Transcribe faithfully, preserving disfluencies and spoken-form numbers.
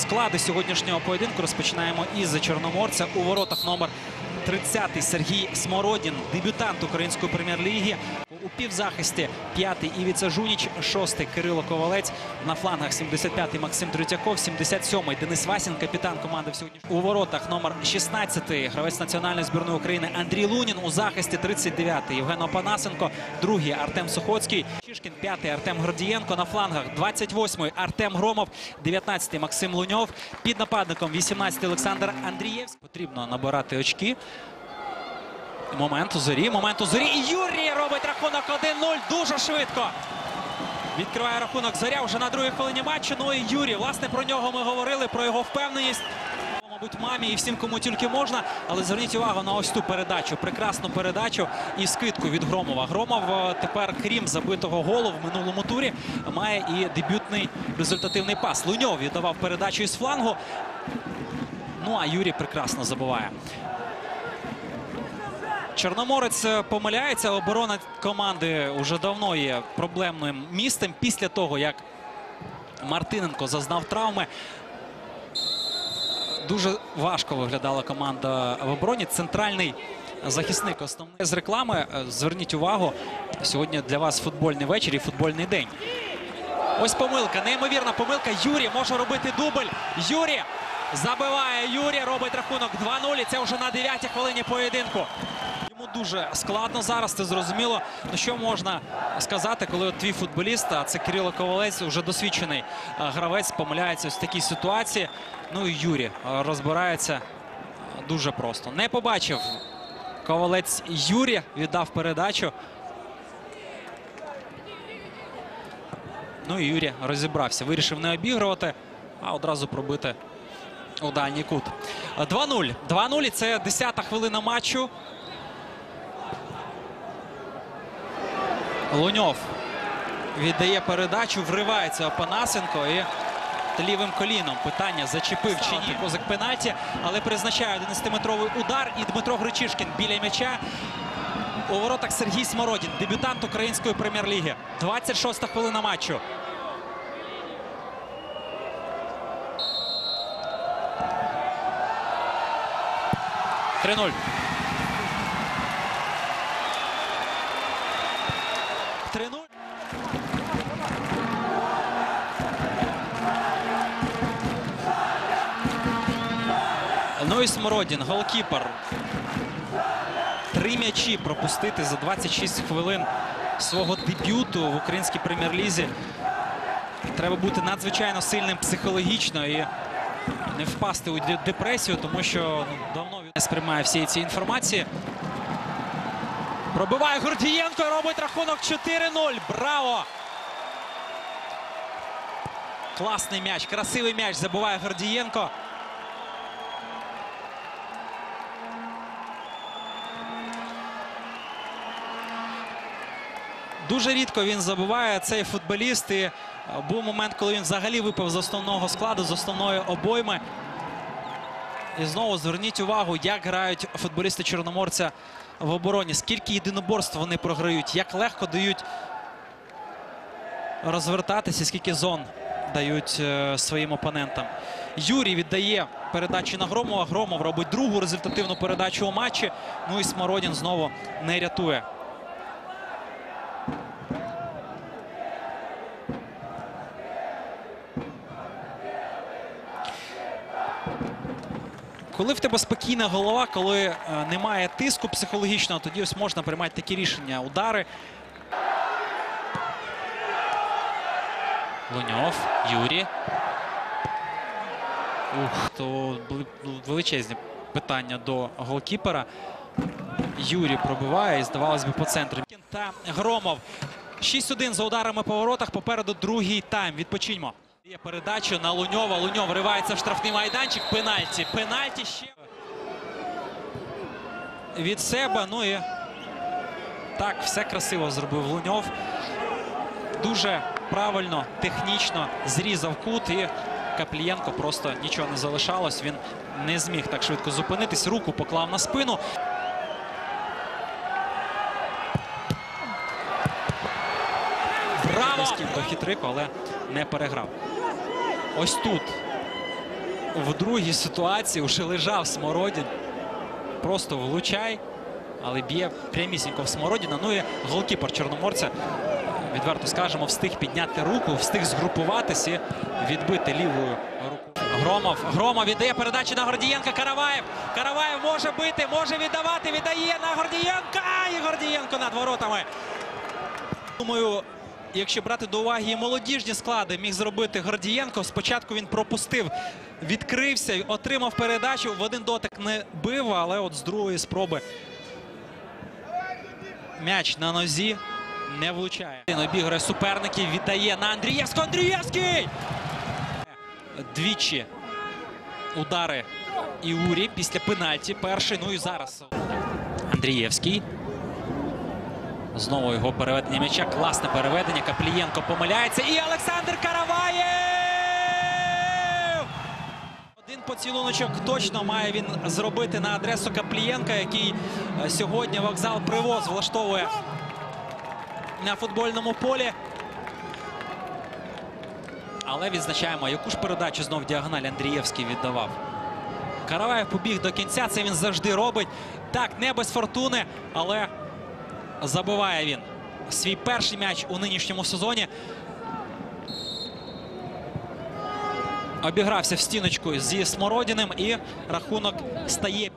склади сьогоднішнього поєдинку. Розпочинаємо із чорноморця. У воротах номер тридцятий Сергій Смородін, дебютант української прем'єр-ліги. У півзахисті п'ятий Івіца Жуніч, шостий Кирило Ковалець. На флангах сімдесят п'ятий Максим Третьяков, сімдесят сьомий Денис Васін, капітан команди в сьогоднішньому. У воротах номер шістнадцятий гравець національної збірної України Андрій Лунін. У захисті тридцять дев'ятий Євген Опанасенко, другий Артем Сухоцький, Чишкін, п'ятий Артем Гордієнко. На флангах двадцять восьмий Артем Громов, дев'ятнадцятий Максим Луньов. Під нападником вісімнадцятий Олександр Андрієвський. Потрібно набирати очки. Момент у зорі, момент у зорі. І Юрій робить рахунок один нуль. Дуже швидко відкриває рахунок Зоря вже на другій хвилині матчу. Ну і Юрій, власне, про нього ми говорили, про його впевненість. Мабуть, мамі і всім, кому тільки можна. Але зверніть увагу на ось ту передачу, прекрасну передачу і скидку від Громова. Громов тепер, крім забитого голу в минулому турі, має і дебютний результативний пас. Луньов віддавав передачу із флангу. Ну, а Юрій прекрасно забиває. Чорноморець помиляється, оборона команди вже давно є проблемним місцем. Після того, як Мартиненко зазнав травми, дуже важко виглядала команда в обороні. Центральний захисник основний. З реклами, зверніть увагу, сьогодні для вас футбольний вечір і футбольний день. Ось помилка, неймовірна помилка. Юрій може робити дубль. Юрій забиває, Юрій робить рахунок два нуль. І це вже на дев'ятій хвилині поєдинку. Йому дуже складно зараз, це зрозуміло. Ну що можна сказати, коли от твій футболіст, а це Кирило Ковалець, вже досвідчений гравець, помиляється в такій ситуації. Ну і Юрій розбирається дуже просто. Не побачив Ковалець Юрій, віддав передачу. Ну і Юрій розібрався, вирішив не обігрувати, а одразу пробити у дальній кут. два нуль. два нуль, це десята хвилина матчу. Луньов віддає передачу, вривається Опанасенко і лівим коліном питання, зачепив чи ні позик пенальті, але призначає одинадцятиметровий удар і Дмитро Гречишкін біля м'яча. У воротах Сергій Смородін, дебютант української прем'єр-ліги. двадцять шоста хвилина матчу. три нуль. три нуль. Ну і Смородін, голкіпер. Три м'ячі пропустити за двадцять шість хвилин свого дебюту в українській прем'єр-лізі. Треба бути надзвичайно сильним психологічно і не впасти у депресію, тому що ну, давно він не сприймає всі ці інформації. Пробиває Гордієнко, робить рахунок чотири нуль. Браво! Класний м'яч, красивий м'яч забиває Гордієнко. Дуже рідко він забиває, цей футболіст. І був момент, коли він взагалі випав з основного складу, з основної обойми. І знову зверніть увагу, як грають футболісти Чорноморця в обороні. Скільки єдиноборств вони програють, як легко дають розвертатися, скільки зон дають е, своїм опонентам. Юрій віддає передачу на Громова. Громов робить другу результативну передачу у матчі. Ну і Смородін знову не рятує. Коли в тебе спокійна голова, коли е, немає тиску психологічного, тоді ось можна приймати такі рішення. Удари. Луньов, Юрій. Ух, то були величезні питання до голкіпера. Юрій пробиває і, здавалось би, по центру. Та Громов. шість один за ударами по воротах. Попереду другий тайм. Відпочиньмо. Є передачу на Луньова. Луньов вривається в штрафний майданчик. Пенальті. Пенальті ще від себе. Ну і так, все красиво зробив Луньов. Дуже правильно, технічно зрізав кут. І Каплієнко просто нічого не залишалось. Він не зміг так швидко зупинитись. Руку поклав на спину. Браво! До хитрику, але не переграв. Ось тут в другій ситуації вже лежав Смородін. Просто влучай, але б'є прямісінько в Смородіна. Ну і голкіпер чорноморця, відверто скажемо, встиг підняти руку, встиг згрупуватись і відбити лівою руку. Громов. Громов віддає передачу на Гордієнка. Караваєв. Караваєв може бити, може віддавати. Віддає на Гордієнка. І Гордієнко над воротами. Думаю, якщо брати до уваги і молодіжні склади, міг зробити Гордієнко. Спочатку він пропустив, відкрився, отримав передачу. В один дотик не бив, але от з другої спроби м'яч на нозі не влучає. Обіграє суперників, віддає на Андрієвського. Андрієвський! Двічі удари Іурі після пенальті. Перший, ну і зараз. Андрієвський. Знову його переведення м'яча. Класне переведення. Каплієнко помиляється. І Олександр Караваєв! Один поцілуночок точно має він зробити на адресу Каплієнка, який сьогодні вокзал Привоз влаштовує на футбольному полі. Але відзначаємо, яку ж передачу знов в діагоналі Андрієвський віддавав. Караваєв побіг до кінця, це він завжди робить. Так, не без фортуни, але забиває він свій перший м'яч у нинішньому сезоні. Обігрався в стіночку зі Смородіним і рахунок стає